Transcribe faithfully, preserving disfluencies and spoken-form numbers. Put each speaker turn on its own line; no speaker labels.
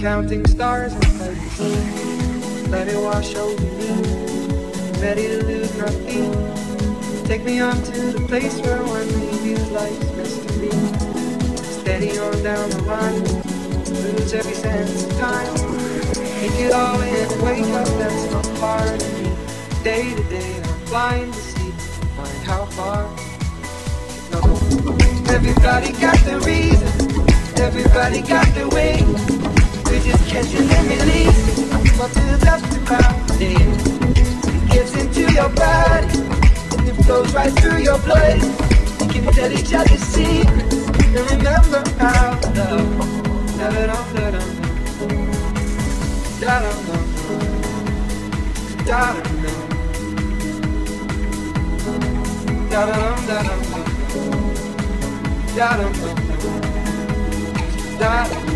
counting stars inside the sea. Let it wash over me, ready to lose my feet. Take me on to the place where one reviews life's mystery. Steady on down the line, lose every sense of time. Take it all in and wake up, that's not part of me. Day to day, I'm blind to see, find how far. No. Everybody got the reason, everybody got the way. We just catch it and release what builds up throughout the day. It gets into your body, it flows right through your blood. You can tell each other secrets and remember how love. Da da dum da dum da dum dum da dum dum da dum da dum da dum dum da dum.